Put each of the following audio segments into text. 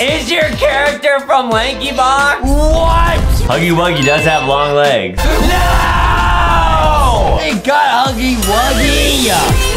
Is your character from Lanky Box? What? Huggy Wuggy does have long legs. No! It got Huggy Wuggy.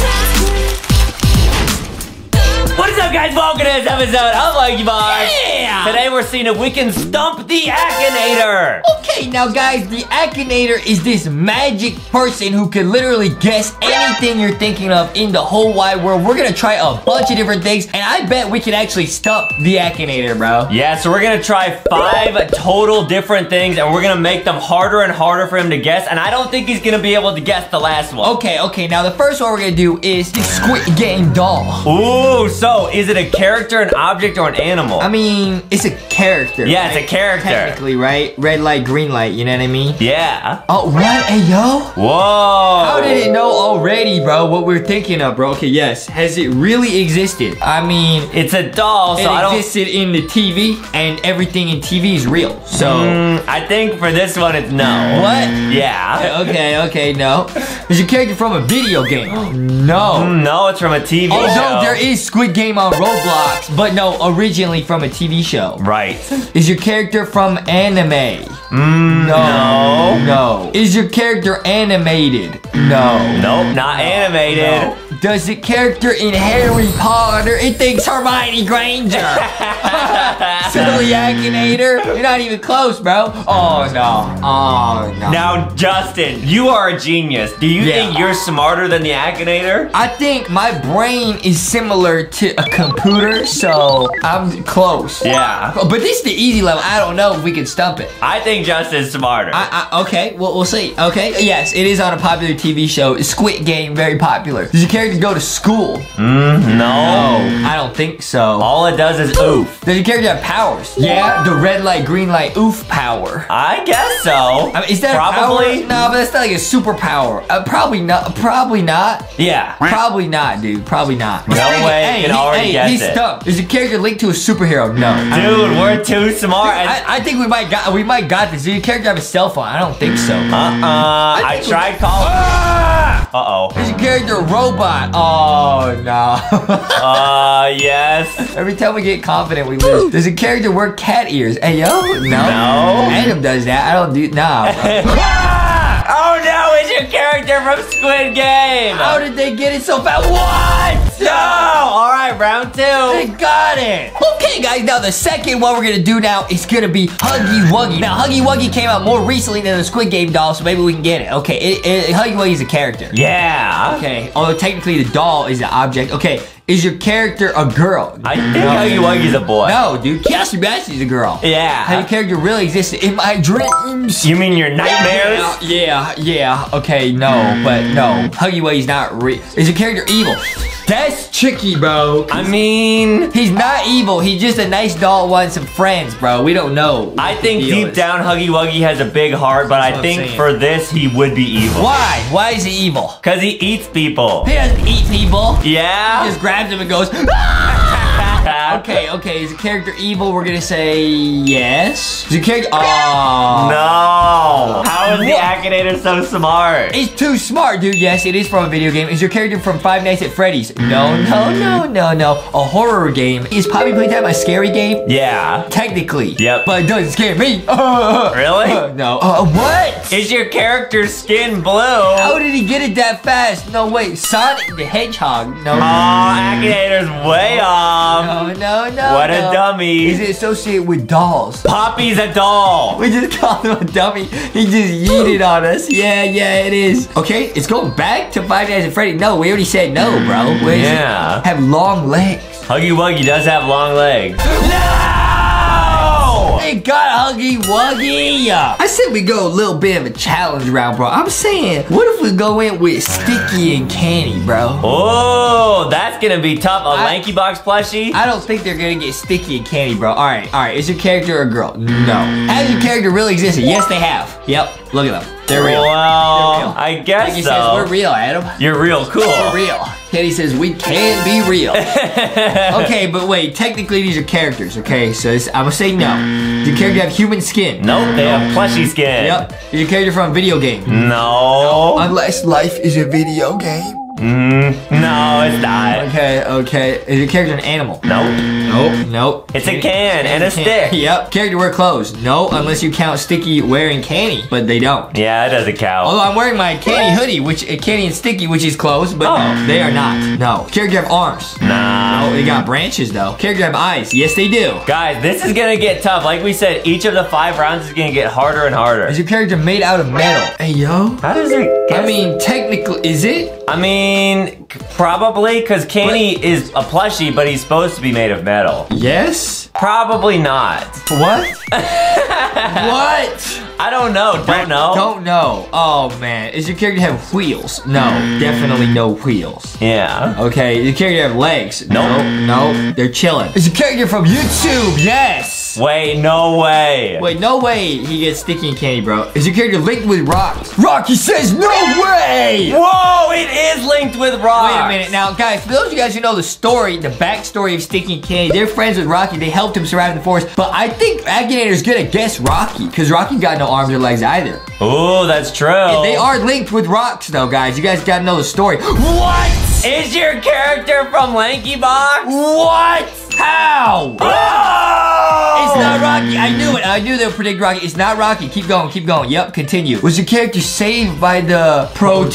What is up, guys? Welcome to this episode of Lanky Box. Yeah! Today we're seeing if we can stump the Akinator. Okay, now guys, the Akinator is this magic person who can literally guess anything you're thinking of in the whole wide world. We're gonna try a bunch of different things, and I bet we can actually stump the Akinator, bro. Yeah, so we're gonna try 5 total different things, and we're gonna make them harder and harder for him to guess, and I don't think he's gonna be able to guess the last one. Okay, now the first one we're gonna do is the Squid Game doll. Ooh, so is it a character, an object, or an animal? I mean, it's a character. Yeah, right? it's a character. Technically, right? Red light, green light, you know what I mean? Yeah. Oh, what? Hey, yo? Whoa. How did it know already, bro, what we're thinking of, bro? Okay, yes. Has it really existed? I mean, It's a doll, so I it don't... existed in the TV, and everything in TV is real. So, I think for this one, it's no. what? Yeah. Okay, no. Is your character from a video game? No. No, it's from a TV show. Although there is Squid Game on Roblox, but no, originally from a TV show. Right. Is your character from anime? No. Is your character animated? No. Nope, not animated. No. Does the character in Harry Potter, it thinks Hermione Granger? Silly Akinator? You're not even close, bro. Oh, no. Now, Justin, you are a genius. Do you think you're smarter than the Akinator? I think my brain is similar to a computer, so I'm close. Yeah. But this is the easy level. I don't know if we can stump it. I think Justin's smarter. Okay, well, we'll see. Okay, yes, it is on a popular TV show. Squid Game, very popular. Does your character go to school? No. I don't think so. All it does is oof. Does your character have powers? Yeah, the red light, green light, oof power. I guess so. I mean, is that Probably. a power? No, but that's not like a superpower. Probably not. Probably not. Yeah. Probably not, dude. Probably not. No way you can already guess he's it. stumped. Is your character linked to a superhero? No. Dude, we're too smart. I think we might got this. Does your character have a cell phone? I don't think so. I tried calling. Uh-oh. Is your character a robot? Oh, no. Yes. Every time we get confident, we lose. Does your character wear cat ears? Hey, yo? No. Adam does that. I don't do... Nah. Oh, no. It's your character from Squid Game. How did they get it so fast? What? No. All right, round 2. They got it. Okay, guys. Now, the second one we're going to do now is going to be Huggy Wuggy. Now, Huggy Wuggy came out more recently than the Squid Game doll, so maybe we can get it. Okay, Huggy Wuggy is a character. Yeah. Okay, although technically the doll is an object. Okay, is your character a girl? I think Huggy Wuggy's a boy. No, dude. Cassie Bassie's a girl. Yeah. How your character really existed in my dreams. You mean your nightmares? Yeah. Okay, no, but no. Huggy Wuggy's not real. Is your character evil? That's tricky, bro. I mean... He's not evil. He's just a nice doll wanting some friends, bro. We don't know. I think deep down Huggy Wuggy has a big heart, but I think for this, he would be evil. Why? Why is he evil? Because he eats people. He doesn't eat people. Yeah? He just grabs them and goes, "Ah!" Okay, is the character evil? We're gonna say yes. Is the character... Oh. No. How is the Akinator so smart? It's too smart, dude. Yes, it is from a video game. Is your character from Five Nights at Freddy's? No. A horror game. Is Poppy Playtime a scary game? Yeah. Technically. Yep. But it doesn't scare me. Really? No. What? Is your character's skin blue? How did he get it that fast? No, wait. Sonic the Hedgehog. No. Oh, Akinator's way off. No. What a dummy. Is it associated with dolls? Poppy's a doll. We just called him a dummy. He just yeeted on us. Yeah, it is. Okay, it's going back to Five Nights at Freddy's. No, we already said no, bro. Yeah. Have long legs. Huggy Wuggy does have long legs. No! They got Huggy Wuggy. I said we go a little bit of a challenge round, bro. I'm saying, what if we go in with Sticky and Candy, bro? Oh, that's gonna be tough. A Lanky Box plushie? I don't think they're gonna get Sticky and Candy, bro. All right. Is your character a girl? No. Has your character really existed? Yes, they have. Yep. Look at them. They're real. Well, They're real. I guess Like he so. says, we're real, Adam. You're real cool. We're real. Kenny says, we can be real. Okay, but wait. Technically, these are characters, okay? So I'm gonna say no. Does your character have human skin? Nope, they have plushy skin. Yep. Is your character from a video game? No. Unless life is a video game. No, it's not. Okay. Is your character an animal? Nope. Nope. It's a can and a stick. Yep. Character wear clothes? No, unless you count Sticky wearing Canny, but they don't. Yeah, it doesn't count. Although I'm wearing my Canny hoodie, Canny and Sticky, which is clothes, but no, they are not. No. Character have arms? Nah. No, they got branches though. Character have eyes? Yes, they do. Guys, this is gonna get tough. Like we said, each of the 5 rounds is gonna get harder and harder. Is your character made out of metal? Hey, yo. How does it I mean, technically, is it? I mean, probably, because Canny is a plushie, but he's supposed to be made of metal. Yes? Probably not. What? What? I don't know. Don't know. Don't know. Oh, man. Does your character have wheels? No, definitely no wheels. Yeah. Okay, does your character have legs? Nope. No, they're chilling. Is your character from YouTube? Yes. Wait, no way. Wait, no way he gets Sticky and Candy, bro. Is your character linked with rocks? Rocky says no way! Whoa, it is linked with rocks. Wait a minute. Now, guys, for those of you guys who know the story, the backstory of Sticky and Candy, they're friends with Rocky. They helped him survive in the forest. But I think Akinator's gonna guess Rocky, because Rocky got no arms or legs either. Ooh, that's true. And they are linked with rocks, though, guys. You guys gotta know the story. What? Is your character from Lanky Box? What? How? Oh! It's not Rocky. I knew it. I knew they would predict Rocky. It's not Rocky. Keep going. Keep going. Yep. Continue. Was your character saved by the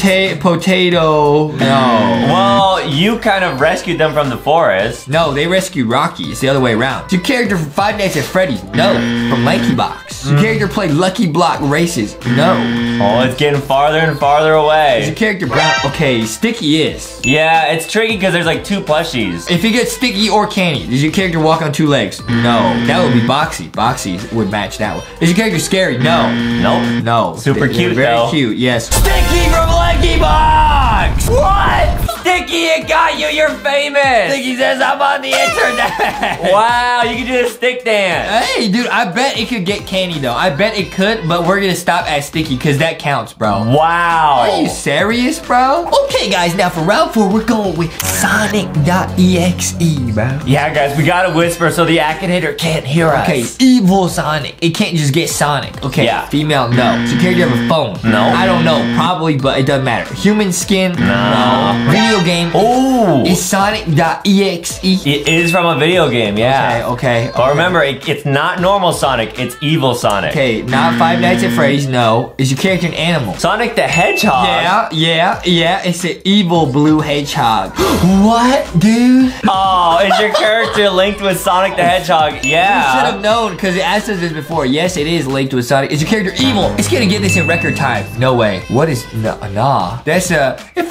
potato? No. Well, you kind of rescued them from the forest. No, they rescued Rocky. It's the other way around. Is your character from Five Nights at Freddy's? No. From Lanky Box. Does your character play Lucky Block races? No. Oh, it's getting farther and farther Is away. your character brown? Okay, Sticky is. Yeah, it's tricky because there's like 2 plushies. If you get Sticky or Candy, does your character walk on 2 legs? No. That would be Boxy. Boxy would match that one. Is your character scary? No. Nope. No. Super They're cute, very though. cute, yes. Sticky from Lanky Box! What? Sticky, it got you. You're famous. Sticky says I'm on the internet. Wow, you can do a stick dance. Hey, dude, I bet it could get Candy, though. I bet it could, but we're gonna stop at Sticky, because that counts, bro. Wow. Are you serious, bro? Okay, guys, now for round 4, we're going with Sonic.exe, bro. Yeah, guys, we gotta whisper so the Akinator can't hear us. Okay, evil Sonic. It can't just get Sonic. Okay, Yeah. female, no. Does your character have a phone? No. I don't know, probably, but it doesn't matter. Human skin? No. Video game? Ooh. Is Sonic.exe? It is from a video game, yeah. Okay. But remember, it's not normal Sonic, it's evil Sonic. Okay, not Five Nights at Freddy's, no. Is your character an animal? Sonic the Hedgehog. Yeah. It's an evil blue hedgehog. What, dude? Oh, is your character linked with Sonic the Hedgehog? You should Yeah. have known, because it asked us this before. Yes, it is linked with Sonic. Is your character evil? It's gonna get this in record time. No way. What is... Nah. That's a... If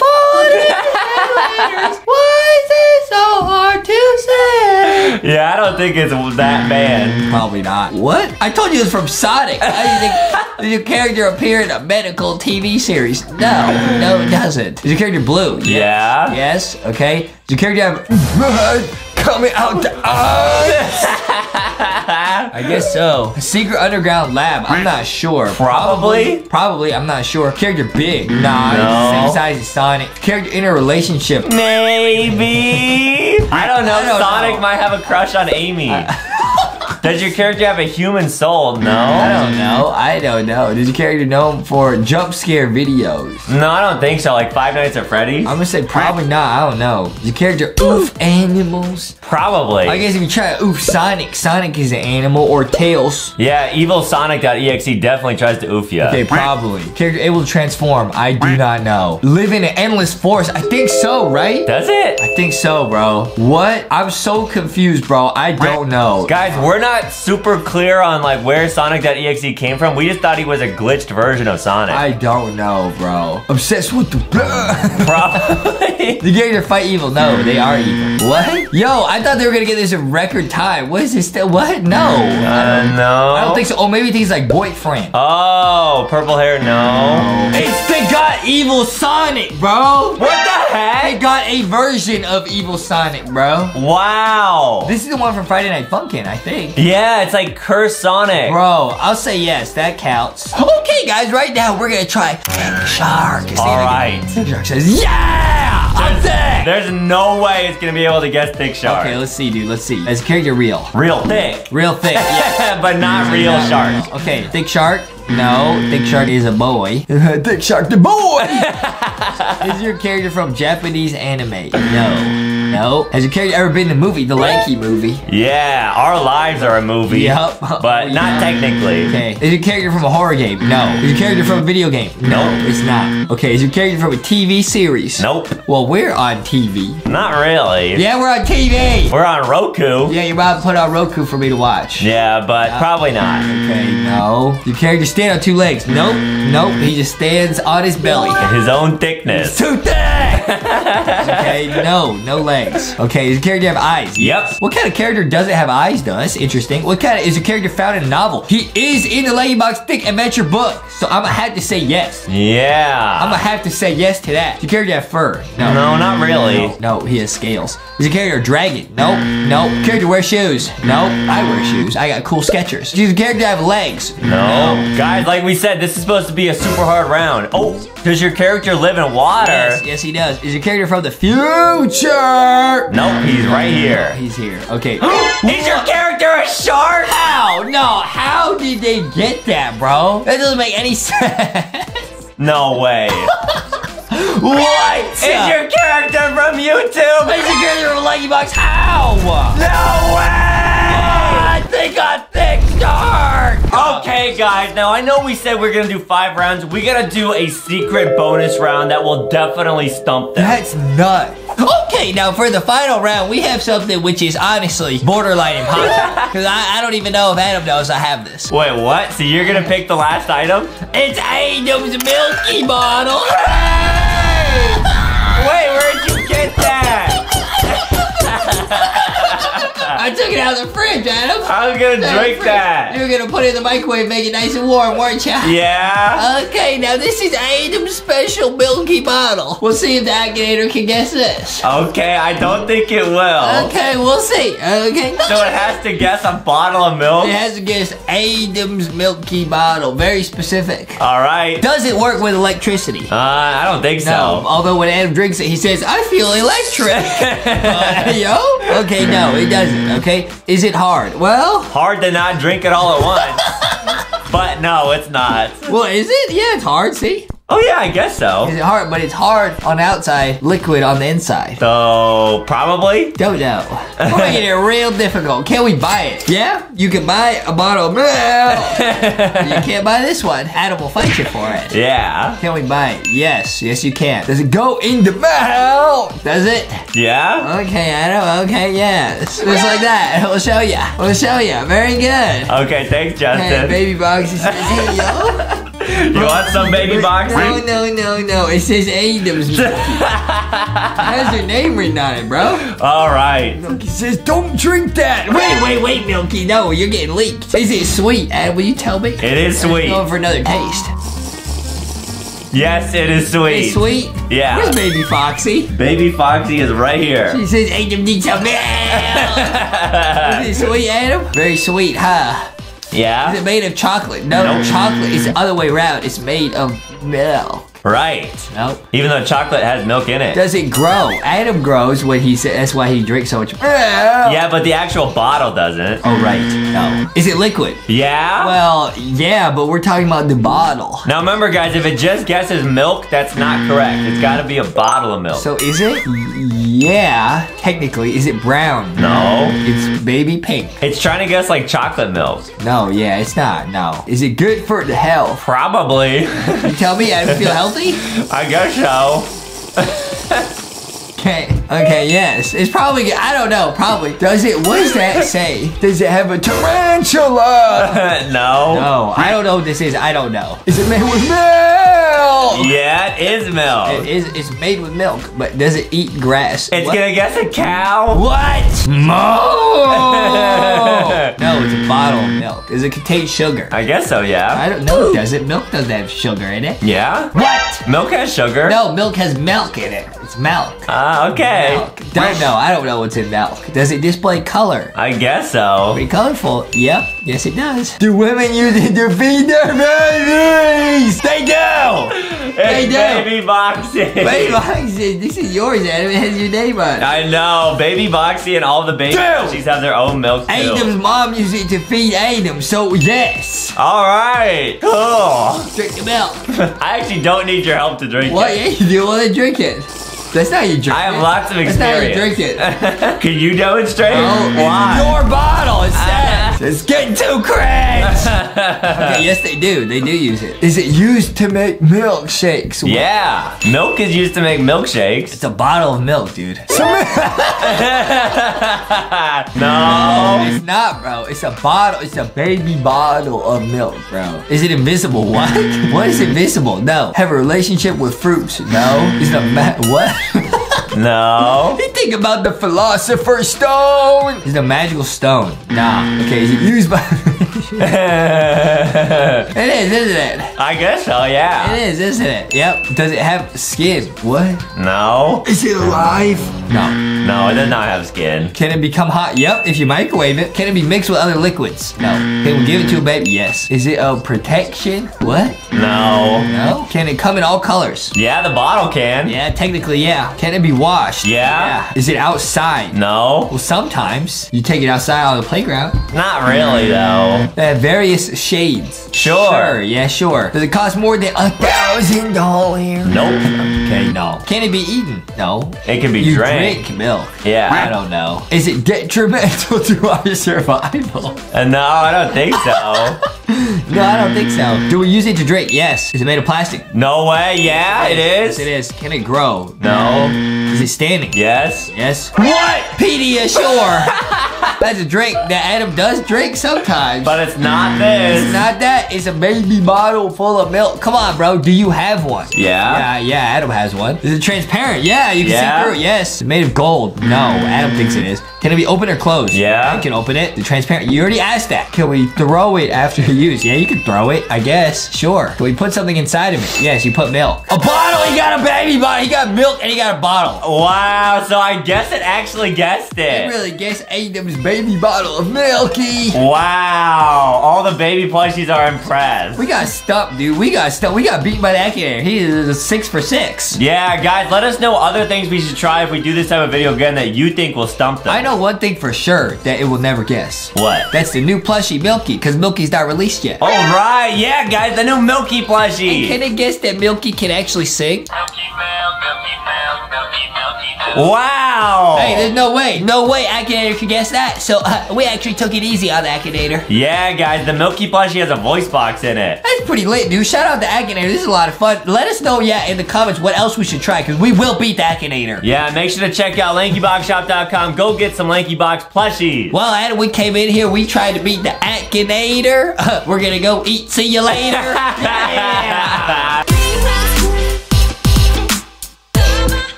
why is it so hard to say? Yeah, I don't think it's that bad. Probably not. What? I told you it was from Sonic. I didn't think... Does your character appear in a medical TV series? No, it doesn't. Is your character blue? Yeah. Yes, okay. Does your character have blood coming out the eyes? I guess so. A secret underground lab. I'm not sure. Probably. I'm not sure. Character big. Nah, No. same size as Sonic. Character in a relationship. Maybe. I don't know. I don't Sonic know. might have a crush on Amy. Does your character have a human soul? No. I don't know. Does your character known for jump scare videos? No, I don't think so. Like Five Nights at Freddy's? I'm gonna say probably not. I don't know. Does your character oof animals? Probably. I guess if you try to oof Sonic is an animal, or Tails. Yeah, evil Sonic.exe definitely tries to oof you. Okay, probably. Character able to transform. I do not know. Live in an endless forest. I think so, right? Does it? I think so, bro. What? I'm so confused, bro. I don't know. Guys, we're not super clear on like where Sonic.exe came from. We just thought he was a glitched version of Sonic. I don't know, bro. Obsessed with the blood. Probably. The character fight evil. No, they are evil. What? Yo, I thought they were gonna get this in record time. What is this? What? No. No. I don't think so. Oh, maybe things like boyfriend. Oh, purple hair, no. It's they got evil Sonic, bro. What the They heck? got a version of evil Sonic, bro. Wow. This is the one from Friday Night Funkin', I think. Yeah, it's like Cursed Sonic. Bro, I'll say yes, that counts. Okay, guys, right now we're gonna try Shark. All right. Shark says, yeah! I'm thick. There's no way it's gonna be able to guess Thick Shark. Okay, let's see, dude. Let's see. Is the character real? Real thick. Real thick. Yeah. But not real shark. Okay, Thick Shark. No, Thick Shark is a boy. Thick Shark the boy. Is your character from Japanese anime? No. No. Has your character ever been in a movie? The Lanky movie? Yeah, Our Lives are a movie. Yep. But not technically. Okay. Is your character from a horror game? No. Is your character from a video game? No, Nope. it's not. Okay, is your character from a TV series? Nope. Well, we're on TV. Not really. Yeah, we're on TV. We're on Roku. Yeah, your mom put on Roku for me to watch. Yeah, but probably not. Okay, no. Your character stand on two legs? Nope. Nope. He just stands on his belly. His own thickness. Too thick. Okay, no legs. Okay, does your character have eyes? Yep. What kind of character doesn't have eyes, though? That's interesting. What kind of, is your character found in a novel? He is in the Leggy Box Thick Adventure book, so I'm gonna have to say yes. Yeah. I'm gonna have to say yes to that. Does your character have fur? No. No, not really. No, he has scales. Is your character a dragon? Nope. Nope. Character wear shoes? Nope. I wear shoes. I got cool Skechers. Does your character have legs? No. Guys, like we said, this is supposed to be a super hard round. Oh, does your character live in water? Yes, he does. Is your character from the future? Nope, he's right here. He's here. Okay. Is your character a shark? How? No, how did they get that, bro? That doesn't make any sense. No way. What? Is your character from YouTube? Is your character from Leggy Box? How? No way! They got Thick Shark. Okay, guys, now I know we said we're gonna do 5 rounds. We gotta do a secret bonus round that will definitely stump them. That's nuts. Okay, now for the final round, we have something which is honestly borderline impossible. Because I don't even know if Adam knows I have this. Wait, what? So you're gonna pick the last item? It's Adam's Milky Bottle. Wait, where'd you get that? I took it out of the fridge, Adam. I was gonna drink that. You were gonna put it in the microwave, make it nice and warm, weren't you? Yeah? Okay, now this is Adam's special Milky Bottle. We'll see if the Akinator can guess this. Okay, I don't think it will. Okay, we'll see. Okay. So it has to guess a bottle of milk? It has to guess Adam's Milky Bottle. Very specific. Alright. Does it work with electricity? I don't think so. No, although when Adam drinks it, he says, I feel electric. Yo? Okay, no, it doesn't, okay? Is it hard? Well, Hard to not drink it all at once. But no, it's not. well, is it? Yeah, it's hard, see? Oh yeah, I guess so. Is it hard? But it's hard on the outside, liquid on the inside. So, probably? Don't know. We're making it real difficult. Can we buy it? Yeah, you can buy a bottle of milk. You can't buy this one. Adam will fight you for it. Yeah. Can we buy it? Yes, yes you can. Does it go in the mouth? Does it? Yeah? Okay, Adam. Okay, yes. Just like that. We'll show you. We'll show you. Very good. Okay, thanks, Justin. Hey, baby box. It says, hey, yo. You want some baby boxing? No. It says Adam's. It has your name written on it, bro. Alright. Milky says, don't drink that. Wait, Milky. No, you're getting leaked. Is it sweet? Adam, will you tell me? It is sweet. Going for another taste. Yes, it is sweet. It's sweet? Yeah. Where's Baby Foxy? Baby Foxy is right here. She says, Adam needs some milk. Is it sweet, Adam? Very sweet, huh? Yeah? Is it made of chocolate? No, Nope. chocolate is the other way around. It's made of milk. Right. Nope. Even though chocolate has milk in it. Does it grow? Adam grows when he said, that's why he drinks so much milk. Yeah, but the actual bottle doesn't. Oh, right. No. Is it liquid? Yeah? Well, yeah, but we're talking about the bottle. Now remember, guys, if it just guesses milk, that's not correct. It's gotta be a bottle of milk. So is it? Yeah, technically. Is it brown? No. It's baby pink. It's trying to guess like chocolate milk. No, yeah, it's not. No. Is it good for the health? Probably. You tell me I feel healthy? I guess so. Okay, yes. It's probably good. I don't know, probably. Does it, what does that say? Does it have a tarantula? No. No, I don't know what this is. I don't know. Is it made with milk? Yeah, it is milk. It's made with milk, but does it eat grass? It's What? gonna guess a cow. What? Mo! No, it's a bottle of milk. milk? Does it contain sugar? I guess so, yeah. I don't know. Does it? Milk doesn't have sugar in it. Yeah? What? Milk has sugar. No, milk has milk in it. It's milk. Okay. Milk. Don't know. I don't know what's in milk. Does it display color? I guess so. Pretty colorful. Yep. Yes, it does. Do women use it to feed their babies? They do. They It's do. Baby Boxy. Baby Boxy, this is yours, Adam. It has your name on it. I know. Baby Boxy and all the baby plushies have their own milk too. Adam's mom used it to feed Adam, so yes. All right. Cool. Drink the milk. I actually don't need your help to drink What? it. Yeah, you do want to drink it. That's not how you drink it. I have lots of That's not how you experience. drink it. Can you demonstrate? Oh, Why? it's your bottle. It's sad. It's getting too cringe. Okay, yes, they do. They do use it. Is it used to make milkshakes? Yeah. Milk is used to make milkshakes. It's a bottle of milk, dude. No. It's not, bro. It's a bottle. It's a baby bottle of milk, bro. Is it invisible? What? What is invisible? No. Have a relationship with fruits? No. Is it a what? No. You think about the Philosopher's Stone. Is it a magical stone? Nah. Okay, is it used by... It is, isn't it? I guess so, yeah. It is, isn't it? Yep. Does it have skin? What? No. Is it alive? No. No, it does not have skin. Can it become hot? Yep, if you microwave it. Can it be mixed with other liquids? No. Can we give it to a baby? Yes. Is it a protection? What? No. No. Can it come in all colors? Yeah, the bottle can. Yeah, technically, yeah. Can it be washed? Yeah. Is it outside? No. Well, sometimes you take it outside on the playground. Not really, though. They have various shades. Sure. Yeah, sure. Does it cost more than $1,000? Nope. Okay, no. Can it be eaten? No. It can be You drank. drink milk. Yeah. I don't know. Is it detrimental to our survival? No, I don't think so. No, I don't think so. Do we use it to drink? Yes. Is it made of plastic? No way. Yeah, it Yes, is. it is. Can it grow? No. Is it standing? Yes. Yes. What? Pediasure. That's a drink that Adam does drink sometimes. But it's not this. It's not that. It's a baby bottle full of milk. Come on, bro. Do you have one? Yeah. Yeah, Adam has one. Is it transparent? Yeah, you can Yeah. see through it. Yes. It's made of gold. No, Adam thinks it is. Can it be open or closed? Yeah. I can open it. The transparent. You already asked that. Can we throw it after use? Yeah, you can throw it, I guess. Sure. Can we put something inside of it? Yes, you put milk. A bottle. He got a baby bottle. He got milk and he got a bottle. Wow, so I guess it actually guessed I it. really guess Adam's baby bottle of milky. Wow, all the baby plushies are impressed. We got stumped, dude. We got stumped. We got beaten by the Akinator. He is a 6 for 6. Yeah, guys, let us know other things we should try if we do this type of video again that you think will stump them. I know one thing for sure that it will never guess. What? That's the new plushie, Milky, because Milky's not released yet. All right, yeah, guys, the new Milky plushie. Can it guess that Milky can actually sing? Wow. Hey, there's no way. No way Akinator could guess that. So we actually took it easy on the Akinator. Yeah, guys, the Milky plushie has a voice box in it. That's pretty lit, dude. Shout out to Akinator. This is a lot of fun. Let us know, yeah, in the comments what else we should try, because we will beat the Akinator. Yeah, make sure to check out LankyBoxShop.com. Go get some Lanky Box plushies. Well, Adam, we came in here. We tried to beat the Akinator. We're gonna go eat. See you later. Yeah.